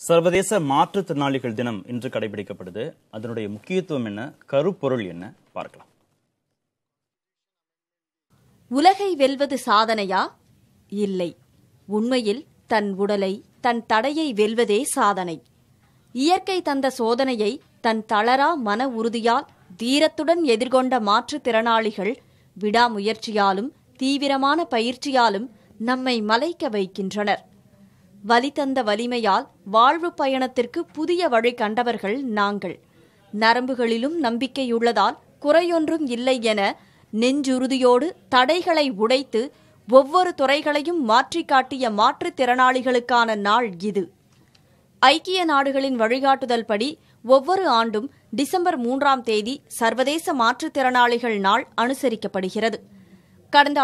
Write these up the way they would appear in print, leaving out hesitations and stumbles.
சர்வதேச மாற்றுத்திறனாளிகள் தினம் இன்று கடைபிடிக்கப்படுது. அதனுடைய முக்கியத்துவம் என்ன, கருப்பொருள் என்ன பார்க்கலாம். உலகை வெல்வது சாதனையா? இல்லை. உண்மையில் தன் உடலை, தன் தடையை வெல்வதே சாதனை. இயற்கை தந்த சோதனையை தன் தளரா மன உறுதியால் தீரத்துடன் எதிர்கொண்ட மாற்றுத்திறனாளிகள் விடாமுயற்சியாலும் தீவிரமான பயிற்சியாலும் நம்மை மலைக்க வைக்கின்றனர். வலி தந்த வலிமையால் வாழ்வு பயணத்திற்கு புதிய வழி கண்டவர்கள் நாங்கள். நரம்புகளிலும் நம்பிக்கையுள்ளதால் குறையொன்றும் இல்லை என நெஞ்சுறுதியோடு தடைகளை உடைத்து ஒவ்வொரு துறைகளையும் மாற்றிக் காட்டிய மாற்றுத்திறனாளிகளுக்கான நாள் இது. ஐக்கிய நாடுகளின் வழிகாட்டுதல் படி ஒவ்வொரு ஆண்டும் டிசம்பர் 3ஆம் தேதி சர்வதேச மாற்றுத்திறனாளிகள் நாள் அனுசரிக்கப்படுகிறது. கடந்த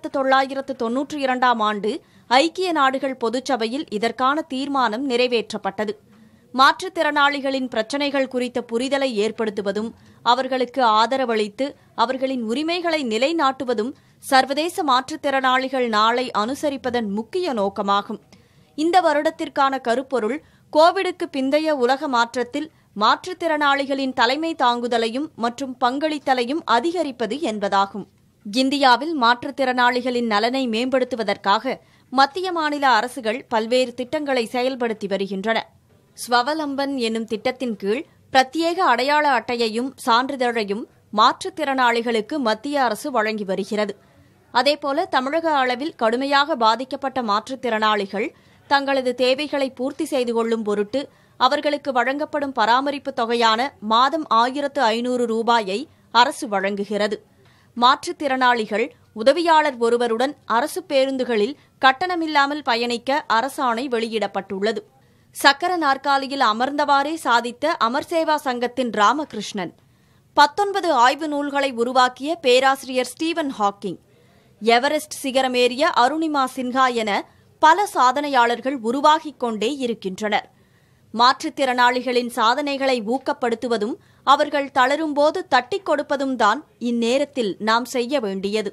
1992ஆம் ஆண்டு ஐக்கிய நாடுகள் பொதுச்சபையில் இதற்கான தீர்மானம் நிறைவேற்றப்பட்டது. மாற்றுத்திறனாளிகளின் பிரச்சினைகள் குறித்த புரிதலை ஏற்படுத்துவதும் அவர்களுக்கு ஆதரவளித்து அவர்களின் உரிமைகளை நிலைநாட்டுவதும் சர்வதேச மாற்றுத்திறனாளிகள் நாளை அனுசரிப்பதன் முக்கிய நோக்கமாகும். இந்த வருடத்திற்கான கருப்பொருள் கோவிடுக்கு பிந்தைய உலக மாற்றத்தில் மாற்றுத்திறனாளிகளின் தலைமை தாங்குதலையும் மற்றும் பங்களித்தலையும் அதிகரிப்பது என்பதாகும். இந்தியாவில் மாற்றுத்திறனாளிகளின் நலனை மேம்படுத்துவதற்காக மத்திய மாநில அரசுகள் பல்வேறு திட்டங்களை செயல்படுத்தி வருகின்றன. ஸ்வவலம்பன் என்னும் திட்டத்தின் கீழ் பிரத்யேக அடையாள அட்டையையும் சான்றிதழையும் மாற்றுத்திறனாளிகளுக்கு மத்திய அரசு வழங்கி வருகிறது. அதேபோல தமிழக அளவில் கடுமையாக பாதிக்கப்பட்ட மாற்றுத்திறனாளிகள் தங்களது தேவைகளை பூர்த்தி செய்து கொள்ளும் பொருட்டு அவர்களுக்கு வழங்கப்படும் பராமரிப்பு தொகையான மாதம் 1500 ரூபாயை அரசு வழங்குகிறது. மாற்றுத்திறனாளிகள் உதவியாளர் ஒருவருடன் அரசு பேருந்துகளில் கட்டணமில்லாமல் பயணிக்க அரசாணை வெளியிடப்பட்டுள்ளது. சக்கர நாற்காலியில் அமர்ந்தவாறே சாதித்த அமர்சேவா சங்கத்தின் ராமகிருஷ்ணன், 19 ஆய்வு நூல்களை உருவாக்கிய பேராசிரியர் ஸ்டீவன் ஹாக்கிங், எவரெஸ்ட் சிகரமேறிய அருணிமா சின்ஹா என பல சாதனையாளர்கள் உருவாகிக் கொண்டே இருக்கின்றனர். மாற்றுத்திறனாளிகளின் சாதனைகளை ஊக்கப்படுத்துவதும் அவர்கள் தளரும்போது தட்டிக் கொடுப்பதும் தான் இந்நேரத்தில் நாம் செய்ய வேண்டியது.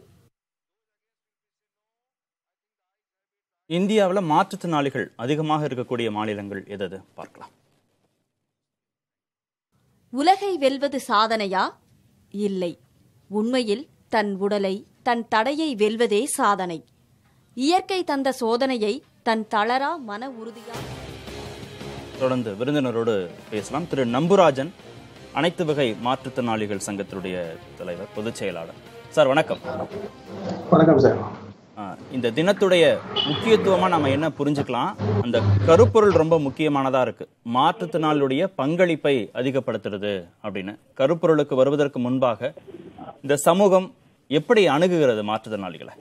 இந்தியாவில் மாற்றுத்திறனாளிகள் அதிகமாக இருக்கக்கூடிய மாநிலங்கள் எது பார்க்கலாம். உலகை வெல்வது சாதனையா? இல்லை. உண்மையில் தன் உடலை, தன் தடையை வெல்வதே சாதனை. இயற்கை தந்த சோதனையை தன் தளரா மன உறுதியால். தொடர்ந்து விருந்தினரோடு பேசலாம். திரு நம்புராஜன், அனைத்து வகை மாற்றுத்திறனாளிகள் சங்கத்தினுடைய தலைவர், பொதுச் செயலாளர். சார் வணக்கம். வணக்கம் சார். இந்த தினத்துடைய முக்கியத்துவமா நம்ம என்ன புரிஞ்சுக்கலாம்? அந்த கருப்பொருள் ரொம்ப முக்கியமானதா இருக்கு. மாற்றுத்திறனாளியுடைய பங்களிப்பை அதிகப்படுத்துறது அப்படின்னு. கருப்பொருளுக்கு வருவதற்கு முன்பாக இந்த சமூகம் எப்படி அணுகுகிறது மாற்றுத்திறனாளிகளை?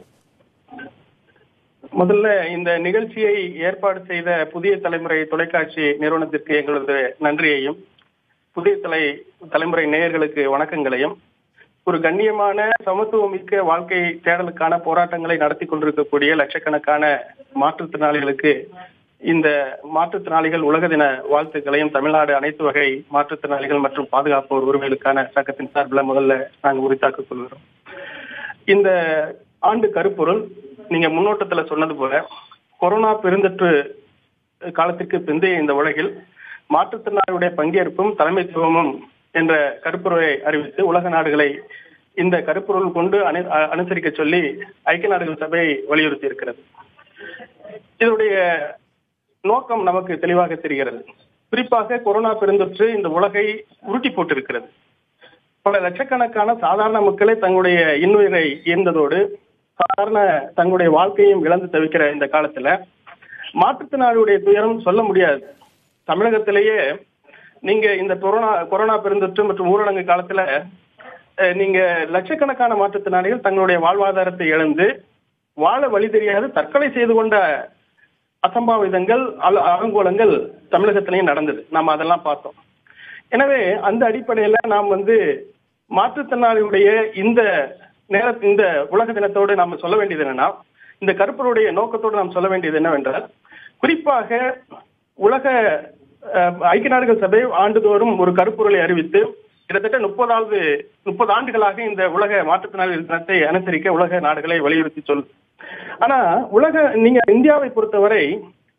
முதல்ல இந்த நிகழ்ச்சியை ஏற்பாடு செய்த புதிய தலைமுறை தொலைக்காட்சி நிறுவனத்திற்கு எங்களது நன்றியையும், புதிய தலைமுறை நேயர்களுக்கு வணக்கங்களையும், ஒரு கண்ணியமான சமத்துவமிக்க வாழ்க்கை தேடலுக்கான போராட்டங்களை நடத்தி கொண்டிருக்கக்கூடிய லட்சக்கணக்கான மாற்றுத்திறனாளிகளுக்கு இந்த மாற்றுத்திறனாளிகள் உலக தின வாழ்த்துக்களையும் தமிழ்நாடு அனைத்து வகை மாற்றுத்திறனாளிகள் மற்றும் பாதுகாப்போர் உரிமைகளுக்கான சங்கத்தின் சார்பில் முதல்ல நாங்கள் உரித்தாக்கிக் கொள்கிறோம். இந்த ஆண்டு கருப்பொருள் நீங்க முன்னோட்டத்துல சொன்னது போல கொரோனா பெருந்தொற்று காலத்திற்கு பிந்தைய இந்த உலகில் மாற்றுத்திறனாளியுடைய பங்கேற்பும் தலைமைத்துவமும் என்ற கருப்பொருளை அறிவித்து உலக நாடுகளை இந்த கருப்பொருள் கொண்டு அனுசரிக்க சொல்லி ஐக்கிய நாடுகள் சபை வலியுறுத்தி இருக்கிறது. இதனுடைய நோக்கம் நமக்கு தெளிவாக தெரிகிறது. குறிப்பாக கொரோனா பெருந்தொற்று இந்த உலகை உருட்டி போட்டிருக்கிறது. பல லட்சக்கணக்கான சாதாரண மக்களை தங்களுடைய இன்னுயிரை ஈர்ந்ததோடு சாதாரண தங்களுடைய வாழ்க்கையும் இழந்து தவிக்கிற இந்த காலத்துல மாற்றுத்திறனாளியுடைய துயரம் சொல்ல முடியாது. தமிழகத்திலேயே நீங்க இந்த கொரோனா பெருந்தொற்று மற்றும் ஊரடங்கு காலத்துல நீங்க லட்சக்கணக்கான மாற்றுத்திறனாளிகள் தங்களுடைய வாழ்வாதாரத்தை இழந்து வாழ வழி தெரியாது தற்கொலை செய்து கொண்ட அசம்பாவிதங்கள் அலங்கோலங்கள் தமிழகத்திலையும் நடந்தது. நாம் அதெல்லாம் பார்த்தோம். எனவே அந்த அடிப்படையில நாம் மாற்றுத்திறனாளியுடைய இந்த உலக தினத்தோடு நாம் சொல்ல வேண்டியது என்னன்னா, இந்த கருப்பொருளுடைய நோக்கத்தோடு நாம் சொல்ல வேண்டியது என்னவென்றால், குறிப்பாக உலக ஐக்கிய நாடுகள் சபை ஆண்டுதோறும் ஒரு கருப்பொருளை அறிவித்து கிட்டத்தட்ட 30 ஆண்டுகளாக இந்த உலக மாற்றுத்திறனாளிகள் தினத்தை அனுசரிக்க உலக நாடுகளை வலியுறுத்தி சொல்லுது. ஆனா நீங்க இந்தியாவை பொறுத்தவரை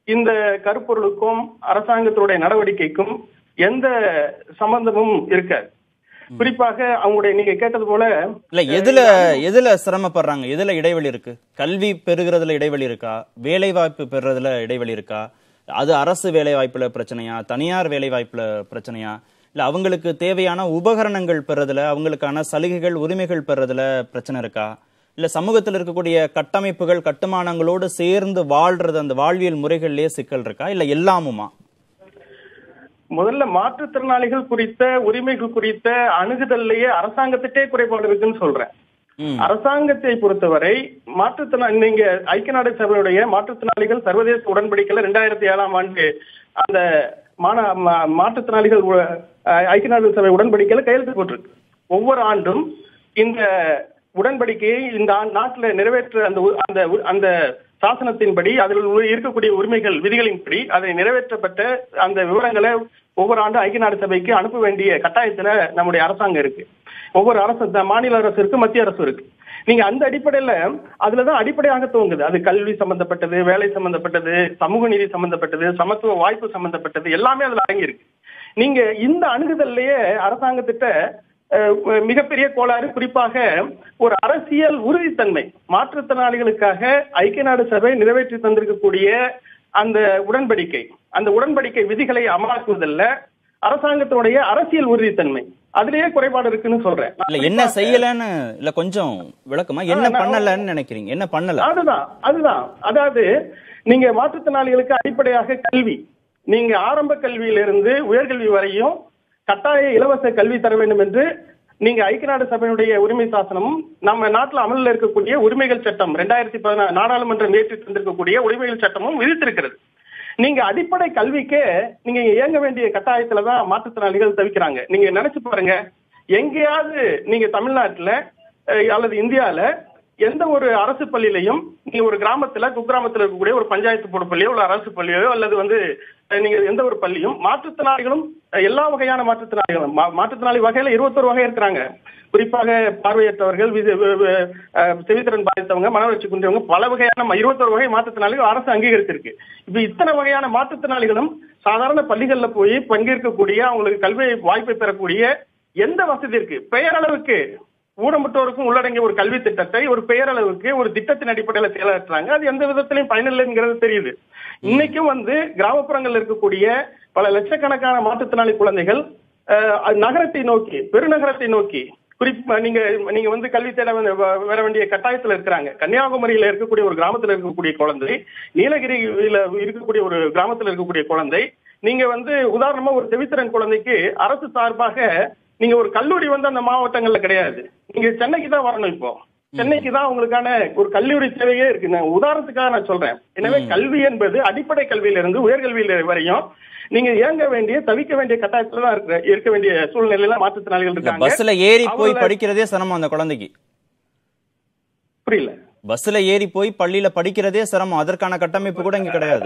இந்த கருப்பொருளுக்கும் அரசாங்கத்துடைய நடவடிக்கைக்கும் எந்த சம்பந்தமும் இருக்காது. குறிப்பாக அவங்களுடைய நீங்க கேட்டது போல இல்ல எதுல சிரமப்படுறாங்க, எதுல இடைவெளி இருக்கு? கல்வி பெறுகிறதுல இடைவெளி இருக்கா? வேலை வாய்ப்பு பெறுறதுல இடைவெளி இருக்கா? அது அரசு வேலை வாய்ப்புல பிரச்சனையா, தனியார் வேலை வாய்ப்புல பிரச்சனையா, இல்ல அவங்களுக்கு தேவையான உபகரணங்கள் பெறதுல, அவங்களுக்கான சலுகைகள் உரிமைகள் பெறதுல பிரச்சனை இருக்கா, இல்ல சமூகத்தில் இருக்கக்கூடிய கட்டமைப்புகள் கட்டுமானங்களோடு சேர்ந்து வாழ்றது அந்த வாழ்வியல் முறைகள்லயே சிக்கல் இருக்கா, இல்ல எல்லாமுமா? முதல்ல மாற்றுத்திறனாளிகள் குறித்த உரிமைகள் குறித்த அணுகுதல்லையே அரசாங்கத்திட்டே குறைபாடு இருக்குன்னு சொல்றேன். அரசாங்கத்தை பொறுத்தவரை நீங்க ஐக்கிய நாடு சபையுடைய மாற்றுத்திறனாளிகள் சர்வதேச உடன்படிக்கையில 2007ஆம் ஆண்டு அந்த மாற்றுத்திறனாளிகள் ஐக்கிய நாடு சபை உடன்படிக்கையில கையெழுத்து போட்டிருக்கு. ஒவ்வொரு ஆண்டும் இந்த உடன்படிக்கையை இந்த நாட்டில் நிறைவேற்ற அந்த சாசனத்தின்படி அதில் இருக்கக்கூடிய உரிமைகள் விதிகளின்படி அதை நிறைவேற்றப்பட்ட அந்த விவரங்களை ஒவ்வொரு ஆண்டும் ஐக்கிய நாடு சபைக்கு அனுப்ப வேண்டிய கட்டாயத்துல நம்முடைய அரசாங்கம் இருக்கு. ஒவ்வொரு அரசு, மாநில அரசு இருக்கு, மத்திய அரசு இருக்கு. நீங்க அந்த அடிப்படையில அதுலதான் அடிப்படையாக துவங்குது. அது கல்வி சம்பந்தப்பட்டது, வேலை சம்பந்தப்பட்டது, சமூக நீதி சம்பந்தப்பட்டது, சமத்துவ வாய்ப்பு சம்பந்தப்பட்டது, எல்லாமே அதுல அடங்கி இருக்கு. நீங்க இந்த அணுகுதல்லையே அரசாங்கத்திட்ட மிகப்பெரிய கோளாறு, குறிப்பாக ஒரு அரசியல் உறுதித்தன்மை. மாற்றுத்திறனாளிகளுக்காக ஐக்கிய நாடு சபை நிறைவேற்றி தந்திருக்கக்கூடிய அந்த உடன்படிக்கை விதிகளை அமலாக்குவதில்ல அரசாங்கத்தினுடைய அரசியல் உறுதித்தன்மை, அதுலயே குறைபாடு இருக்குன்னு சொல்றேன். என்ன செய்யலன்னு இல்ல கொஞ்சம் விளக்கமா என்ன பண்ணலன்னு நினைக்கிறீங்க? என்ன பண்ணல? அதுதான் அதாவது நீங்க மாற்றுத்திறனாளிகளுக்கு அடிப்படையாக கல்வி, நீங்க ஆரம்ப கல்வியிலிருந்து உயர்கல்வி வரையும் கட்டாய இலவச கல்வி தர வேண்டும் என்று நீங்க ஐக்கிய நாடு சபையினுடைய உரிமை சாசனமும் நம்ம நாட்டில் அமலில் இருக்கக்கூடிய உரிமைகள் சட்டம் 2014 நாடாளுமன்றம் ஏற்றி தந்திருக்கக்கூடிய உரிமைகள் சட்டமும் விதித்திருக்கிறது. நீங்க அடிப்படை கல்விக்கே நீங்க இயங்க வேண்டிய கட்டாயத்துலதான் மாற்றுத்திறனாளிகள் தவிக்கிறாங்க. நீங்க நினைச்சு பாருங்க, எங்கேயாவது நீங்க தமிழ்நாட்டுல அல்லது இந்தியால எந்த ஒரு அரசு பள்ளியிலையும் நீங்க ஒரு கிராமத்துல குக்கிராமத்துல இருக்கக்கூடிய ஒரு பஞ்சாயத்து போர்டு பள்ளியோ ஒரு அரசு பள்ளியோ அல்லது நீங்க எந்த ஒரு பள்ளியும் மாற்றுத்திறனாளிகளும் எல்லா வகையான மாற்றுத்திறனாளி வகையில 21 வகை இருக்கிறாங்க. குறிப்பாக பார்வையற்றவர்கள், செவித்திறன் பாதித்தவங்க, மனவளர்ச்சி குன்றியவங்க, பல வகையான 21 வகை மாற்றுத்திறனாளிகள் அரசு அங்கீகரிச்சிருக்கு. இப்ப இத்தனை வகையான மாற்றுத்திறனாளிகளும் சாதாரண பள்ளிகள்ல போய் பங்கேற்கக்கூடிய, அவங்களுக்கு கல்வி வாய்ப்பை பெறக்கூடிய எந்த வசதி இருக்கு? பெயரளவுக்கு ஊனமுற்றோருக்கும் உள்ளடங்கிய ஒரு கல்வி திட்டத்தை ஒரு பெயரளவுக்கு ஒரு திட்டத்தின் அடிப்படையில் செயலாற்றுறாங்க. அது எந்த விதத்திலையும் பயனில்லைங்கிறது தெரியுது. இன்னைக்கும் கிராமப்புறங்கள் இருக்கக்கூடிய பல லட்சக்கணக்கான மாற்றுத்திறனாளி குழந்தைகள் நகரத்தை நோக்கி, பெருநகரத்தை நோக்கி நீங்க கல்வி தேட வர வேண்டிய கட்டாயத்துல இருக்கிறாங்க. கன்னியாகுமரியில இருக்கக்கூடிய ஒரு கிராமத்துல இருக்கக்கூடிய குழந்தை, நீலகிரியில இருக்கக்கூடிய ஒரு கிராமத்துல இருக்கக்கூடிய குழந்தை, நீங்க உதாரணமா ஒரு செவித்திறன் குழந்தைக்கு அரசு சார்பாக நீங்க ஒரு கல்லூரி அந்த மாவட்டங்கள்ல கிடையாது. நீங்க சென்னைக்கு தான் வரணும். இப்போ சென்னைக்கு தான் உங்களுக்கான ஒரு கல்லூரி சேவையே இருக்கு. உதாரணத்துக்காக நான் சொல்றேன். எனவே கல்வி என்பது அடிப்படை கல்வியிலிருந்து உயர்கல்வியில வரையும் நீங்க இயங்க வேண்டிய, தவிக்க வேண்டிய கட்டாயத்துல தான் இருக்க வேண்டிய சூழ்நிலையில மாற்றுத்திறனாளிகள் இருக்காங்க. பஸ்ல ஏறி போய் படிக்கிறதே சிரமம் அந்த குழந்தைக்கு. புரியல? பஸ்ல ஏறி போய் பள்ளியில படிக்கிறதே சிரமம். அதற்கான கட்டமைப்பு கூட இங்க கிடையாது.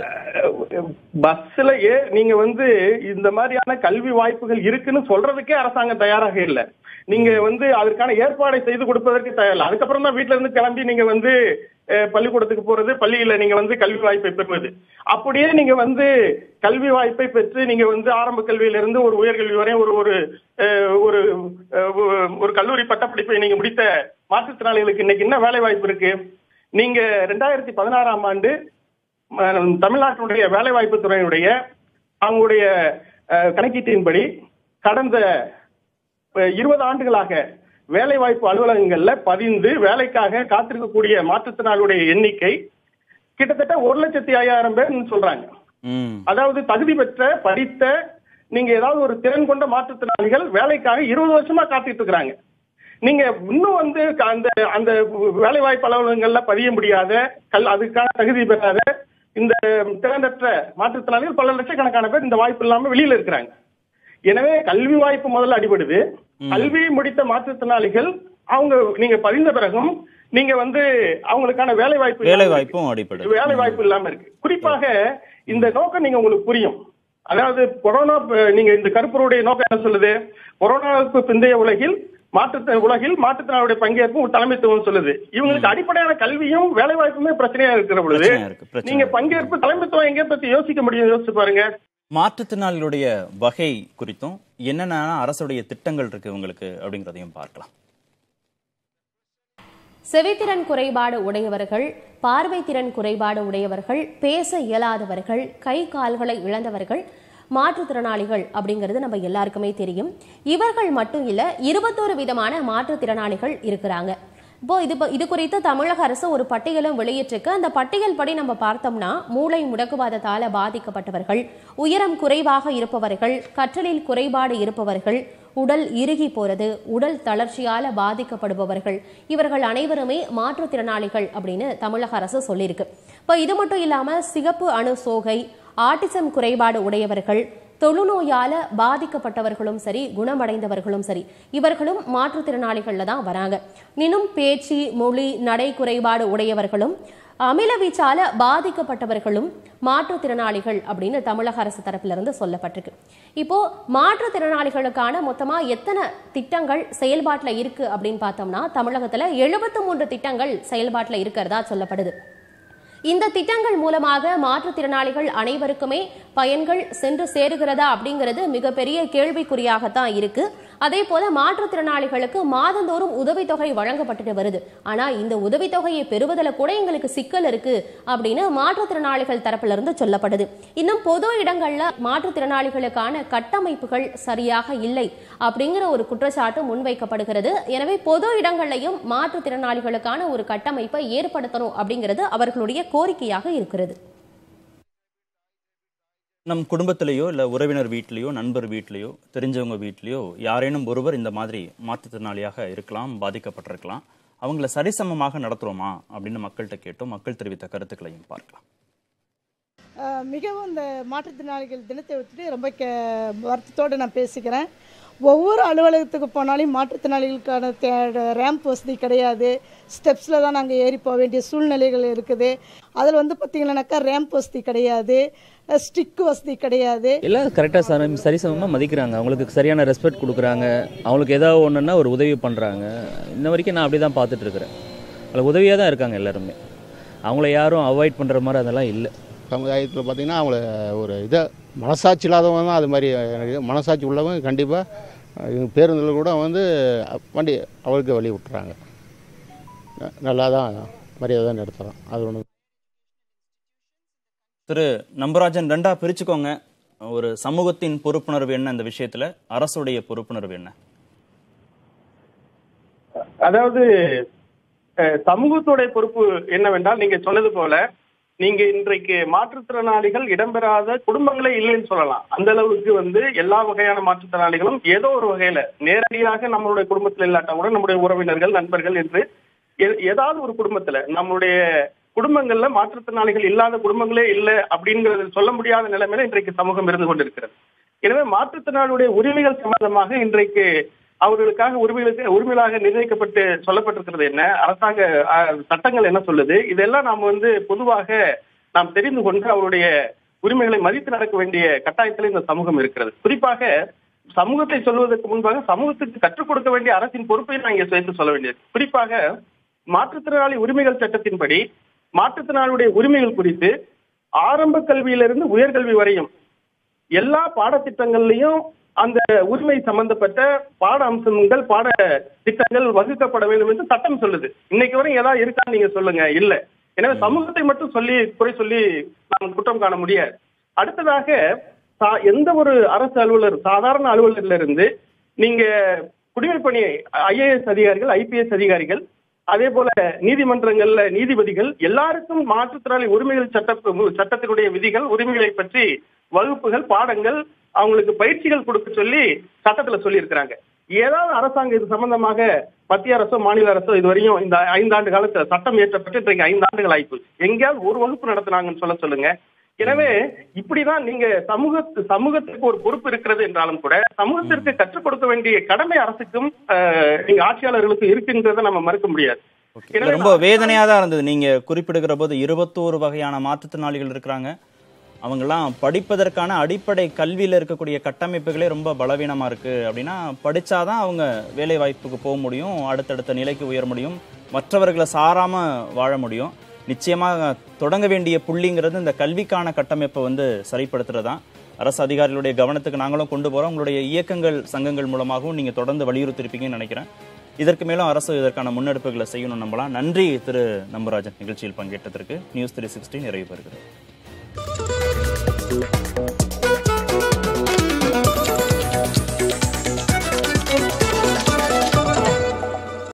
பஸ்ல நீங்க இந்த மாதிரியான கல்வி வாய்ப்புகள் இருக்குன்னு சொல்றதுக்கே அரசாங்கம் தயாராக இல்ல. நீங்க அதற்கான ஏற்பாடை செய்து கொடுப்பதற்கு தயாரில்லை. அதுக்கப்புறம் தான் வீட்டுல இருந்து கிளம்பி நீங்க பள்ளிக்கூடத்துக்கு போறது, பள்ளியில நீங்க கல்வி வாய்ப்பை பெறுவது. அப்படியே நீங்க கல்வி வாய்ப்பை பெற்று நீங்க ஆரம்ப கல்வியில இருந்து ஒரு உயர்கல்வி வரை ஒரு கல்லூரி பட்டப்படிப்பை நீங்க முடித்த மாற்றுத்திறனாளிகளுக்கு இன்னைக்கு என்ன வேலை வாய்ப்பு இருக்கு? நீங்க 2016ஆம் ஆண்டு தமிழ்நாட்டினுடைய வேலைவாய்ப்பு துறையினுடைய அவங்களுடைய கணக்கீட்டின்படி கடந்த 20 ஆண்டுகளாக வேலைவாய்ப்பு அலுவலகங்கள்ல பதிந்து வேலைக்காக காத்திருக்கக்கூடிய மாற்றுத்திறனாளிகளுடைய எண்ணிக்கை கிட்டத்தட்ட 1,05,000 பேர் சொல்றாங்க. அதாவது தகுதி பெற்ற, படித்த, நீங்க ஏதாவது ஒரு திறன் கொண்ட மாற்றுத்திறனாளிகள் வேலைக்காக 20 வருஷமா காத்துட்டு இருக்கிறாங்க. நீங்க இன்னும் அந்த வேலைவாய்ப்பு அலுவலகங்கள்ல பதிய முடியாத, அதுக்கான தகுதி பெறாத இந்த திறனற்ற மாற்றுத்திறனாளிகள் பல லட்சக்கணக்கான பேர் இந்த வாய்ப்பு இல்லாம வெளியில இருக்கிறாங்க. எனவே கல்வி வாய்ப்பு முதல்ல அடிபடுது. கல்வி முடித்த மாற்றுத்திறனாளிகள் நீங்க பதிந்த பிறகும் நீங்க அவங்களுக்கான வேலை வாய்ப்பு இல்லாம இருக்கு. குறிப்பாக இந்த நோக்கம் நீங்க உங்களுக்கு புரியும். அதாவது கொரோனா, நீங்க இந்த கருப்பொருளுடைய நோக்கம் என்ன சொல்லுது? கொரோனாவுக்கு பிந்தைய உலகில் உலகில் மாற்றுத்திறனாளுடைய பங்கேற்பு ஒரு தலைமைத்துவம் சொல்லுது. இவங்களுக்கு அடிப்படையான கல்வியும் வேலை வாய்ப்புமே பிரச்சனையா இருக்கிற பொழுது நீங்க பங்கேற்பு தலைமைத்துவம் எங்க பத்தி யோசிக்க முடியும்? யோசிச்சு பாருங்க. மாற்றுத்திறனாளிகளுடைய வகை குறித்தும் என்னென்ன அரசுடைய திட்டங்கள் இருக்கு உங்களுக்கு அப்படிங்கறதையும் பார்க்கலாம். செவித்திறன் குறைபாடு உடையவர்கள், பார்வை திறன் குறைபாடு உடையவர்கள், பேச இயலாதவர்கள், கை கால்களை இழந்தவர்கள், மாற்றுத்திறனாளிகள் அப்படிங்கிறது நம்ம எல்லாருக்குமே தெரியும். இவர்கள் மட்டும் இல்ல, 21 விதமான மாற்றுத்திறனாளிகள் இருக்கிறாங்க. இப்போ இது குறித்து தமிழக அரசு ஒரு பட்டியலும் வெளியிட்டிருக்கு. அந்த பட்டியல் படி நம்ம பார்த்தோம்னா, மூளை முடக்குவாதத்தால பாதிக்கப்பட்டவர்கள், உயரம் குறைவாக இருப்பவர்கள், கற்றலில் குறைபாடு இருப்பவர்கள், உடல் இறுகி போறது, உடல் தளர்ச்சியால பாதிக்கப்படுபவர்கள், இவர்கள் அனைவருமே மாற்றுத்திறனாளிகள் அப்படின்னு தமிழக அரசு சொல்லியிருக்கு. இப்போ இது மட்டும் இல்லாம சிகப்பு அணு சோகை, ஆட்டிசம் குறைபாடு உடையவர்கள், தொழுநோயால பாதிக்கப்பட்டவர்களும் சரி, குணமடைந்தவர்களும் சரி, இவர்களும் மாற்றுத்திறனாளிகள்ல தான் வராங்க. இன்னும் பேச்சு, மொழி, நடை குறைபாடு உடையவர்களும், அமிலவீச்சால பாதிக்கப்பட்டவர்களும் மாற்றுத்திறனாளிகள் அப்படின்னு தமிழக அரசு தரப்புல இருந்து சொல்லப்பட்டிருக்கு. இப்போ மாற்றுத்திறனாளிகளுக்கான மொத்தமா எத்தனை திட்டங்கள் செயல்பாட்டுல இருக்கு அப்படின்னு பார்த்தோம்னா, தமிழகத்துல 73 திட்டங்கள் செயல்பாட்டுல இருக்கிறதா சொல்லப்படுது. இந்த திட்டங்கள் மூலமாக மாற்றுத்திறனாளிகள் அனைவருக்குமே பயன்கள் சென்று சேருகிறதா அப்படிங்கிறது மிகப்பெரிய கேள்விக்குறியாகத்தான் இருக்கு. அதே போல மாற்றுத்திறனாளிகளுக்கு மாதந்தோறும் உதவித்தொகை வழங்கப்பட்டு வருது. ஆனா இந்த உதவித்தொகையை பெறுவதில் கூட எங்களுக்கு சிக்கல் இருக்கு அப்படின்னு மாற்றுத்திறனாளிகள் தரப்புல இருந்து சொல்லப்படுது. இன்னும் பொது இடங்கள்ல மாற்றுத்திறனாளிகளுக்கான கட்டமைப்புகள் சரியாக இல்லை அப்படிங்கிற ஒரு குற்றச்சாட்டு முன்வைக்கப்படுகிறது. எனவே பொது இடங்களையும் மாற்றுத்திறனாளிகளுக்கான ஒரு கட்டமைப்பை ஏற்படுத்தணும் அப்படிங்கிறது அவர்களுடைய கோரிக்கையாக இருக்கிறது. நம் குடும்பத்திலேயோ இல்ல உறவினர் வீட்டிலேயோ, நண்பர் வீட்டிலேயோ, தெரிஞ்சவங்க வீட்டிலேயோ யாரேனும் ஒருவர் இந்த மாதிரி மாற்றுத்திறனாளியாக இருக்கலாம், பாதிக்கப்பட்டிருக்கலாம். அவங்கள சரிசமமாக நடத்துறோமா அப்படின்னு மக்கள்கிட்ட கேட்டோம். மக்கள் தெரிவித்த கருத்துக்களையும் பார்க்கலாம். மிகவும் இந்த மாற்றுத்திறனாளிகள் தினத்தை வச்சுட்டு ரொம்ப வருத்தத்தோடு நான் பேசிக்கிறேன். ஒவ்வொரு அலுவலகத்துக்கு போனாலும் மாற்றுத்திறனாளிகளுக்கான ரேம்ப் வசதி கிடையாது. ஸ்டெப்ஸில் தான் நாங்கள் ஏறி போக வேண்டிய சூழ்நிலைகள் இருக்குது. அதில் வந்து பார்த்திங்கன்னாக்கா ரேம்ப் வசதி கிடையாது, ஸ்டிக் வசதி கிடையாது. எல்லாம் கரெக்டாக சரிசமமாக மதிக்கிறாங்க, அவங்களுக்கு சரியான ரெஸ்பெக்ட் கொடுக்குறாங்க, அவங்களுக்கு ஏதாவது ஒன்றுன்னா ஒரு உதவி பண்ணுறாங்க. இன்ன வரைக்கும் நான் அப்படி தான் பார்த்துட்டு இருக்கிறேன். அவங்களுக்கு உதவியாக தான் இருக்காங்க எல்லாருமே. அவங்கள யாரும் அவாய்ட் பண்ணுற மாதிரி அதெல்லாம் இல்லை. சமுதாயத்தில் பார்த்திங்கன்னா அவங்கள ஒரு இதை மனசாட்சி இல்லாதவங்க தான் அது மாதிரி. எனக்கு மனசாட்சி உள்ளவங்க கண்டிப்பாக பேருந்தில் கூட வந்து வண்டி அவளுக்கு வழி விட்டுறாங்க. நல்லா தான் மரியாதை தான் நடத்துகிறோம். அது ஒன்று. திரு நம்பராஜன், ரெண்டா பிரிச்சுக்கோங்க. ஒரு சமூகத்தின் பொறுப்புணர்வு என்ன இந்த விஷயத்துல, அரசுடைய பொறுப்புணர்வு என்ன? அதாவது சமூகத்துடைய பொறுப்பு என்னவென்றால், நீங்க சொன்னது போல நீங்க இன்றைக்கு மாற்றுத்திறனாளிகள் இடம்பெறாத குடும்பங்களே இல்லைன்னு சொல்லலாம். அந்த அளவுக்கு வந்து எல்லா வகையான மாற்றுத்திறனாளிகளும் ஏதோ ஒரு வகையில நேரடியாக நம்மளுடைய குடும்பத்தில் இல்லாட்டா கூட நம்முடைய உறவினர்கள், நண்பர்கள் என்று ஏதாவது ஒரு குடும்பத்துல, நம்முடைய குடும்பங்கள்ல மாற்றுத்திறனாளிகள் இல்லாத குடும்பங்களே இல்லை அப்படிங்கிறது சொல்ல முடியாத நிலைமையில இன்றைக்கு சமூகம் இருந்து கொண்டிருக்கிறது. எனவே மாற்றுத்திறனாளியுடைய உரிமைகள் சம்பந்தமாக இன்றைக்கு அவர்களுக்காக உரிமைகளாக நிர்ணயிக்கப்பட்டு சொல்லப்பட்டிருக்கிறது என்ன, அரசாங்க சட்டங்கள் என்ன சொல்லுது, இதெல்லாம் நாம் வந்து பொதுவாக நாம் தெரிந்து கொண்டு அவருடைய உரிமைகளை மதித்து நடக்க வேண்டிய கட்டாயத்தில் இந்த சமூகம் இருக்கிறது. குறிப்பாக சமூகத்தை சொல்வதற்கு முன்பாக சமூகத்துக்கு கற்றுக் கொடுக்க வேண்டிய அரசின் பொறுப்பை நான் இங்கே சேர்த்து சொல்ல வேண்டியது. குறிப்பாக மாற்றுத்திறனாளி உரிமைகள் சட்டத்தின்படி மாற்றுத்திறனாளியுடைய உரிமைகள் குறித்து ஆரம்ப கல்வியிலிருந்து உயர்கல்வி வரையும் எல்லா பாடத்திட்டங்கள்லையும் அந்த உரிமை சம்பந்தப்பட்ட பாட அம்சங்கள், பாட திட்டங்கள் வகுக்கப்பட வேண்டும் என்று சட்டம் சொல்லுது. இன்னைக்கு வரையும் ஏதாவது இருக்கான்னு நீங்க சொல்லுங்க, இல்ல. எனவே சமூகத்தை மட்டும் குறை சொல்லி நாம் குற்றம் காண முடியாது. அடுத்ததாக எந்த ஒரு அரசு அலுவலர், சாதாரண அலுவலர்ல இருந்து நீங்க குடிமைப்பணி IAS அதிகாரிகள், IPS அதிகாரிகள், அதே போல நீதிமன்றங்கள்ல நீதிபதிகள் எல்லாருக்கும் மாற்றுத்திறனாளி உரிமைகள் சட்டத்தினுடைய விதிகள், உரிமைகளை பற்றி வகுப்புகள், பாடங்கள், அவங்களுக்கு பயிற்சிகள் கொடுக்க சொல்லி சட்டத்துல சொல்லி இருக்கிறாங்க. ஏதாவது அரசாங்கம் இது சம்பந்தமாக மத்திய அரசோ மாநில அரசோ இதுவரையும் இந்த 5 ஆண்டு காலத்துல சட்டம் இயற்றப்பட்டு இன்றைக்கு 5 ஆண்டுகள் ஆயிப்போச்சு. எங்கேயாவது ஒரு வகுப்பு நடத்தினாங்கன்னு சொல்லுங்க. எனவே இப்படிதான் நீங்க சமூகத்துக்கு ஒரு பொறுப்பு இருக்கிறது என்றாலும் கூட சமூகத்திற்கு கற்றுக் கொடுக்க வேண்டிய கடமை அரசுக்கும் நீங்க ஆட்சியாளர்களுக்கும் இருக்குன்றதை நம்ம மறுக்க முடியாது. ரொம்ப வேதனையா தான் இருந்தது. நீங்க குறிப்பிடுகிற போது 21 வகையான மாற்றுத்திறனாளிகள் இருக்கிறாங்க. அவங்கெல்லாம் படிப்பதற்கான அடிப்படை கல்வியில் இருக்கக்கூடிய கட்டமைப்புகளே ரொம்ப பலவீனமாக இருக்குது அப்படின்னா படித்தாதான் அவங்க வேலை வாய்ப்புக்கு போக முடியும், அடுத்தடுத்த நிலைக்கு உயர முடியும், மற்றவர்களை சாராமல் வாழ முடியும். நிச்சயமாக தொடங்க வேண்டிய புள்ளிங்கிறது இந்த கல்விக்கான கட்டமைப்பை வந்து சரிப்படுத்துறது தான். அரசு அதிகாரிகளுடைய கவனத்துக்கு நாங்களும் கொண்டு போகிறோம். உங்களுடைய இயக்கங்கள் சங்கங்கள் மூலமாகவும் நீங்கள் தொடர்ந்து வலியுறுத்திருப்பீங்கன்னு நினைக்கிறேன். இதற்கு மேலும் அரசு இதற்கான முன்னெடுப்புகளை செய்யணும் நம்பலாம். நன்றி திரு நம்பராஜன், நிகழ்ச்சியில் பங்கேற்றதற்கு. நியூஸ் 360 நிறைவு பெறுகிறது.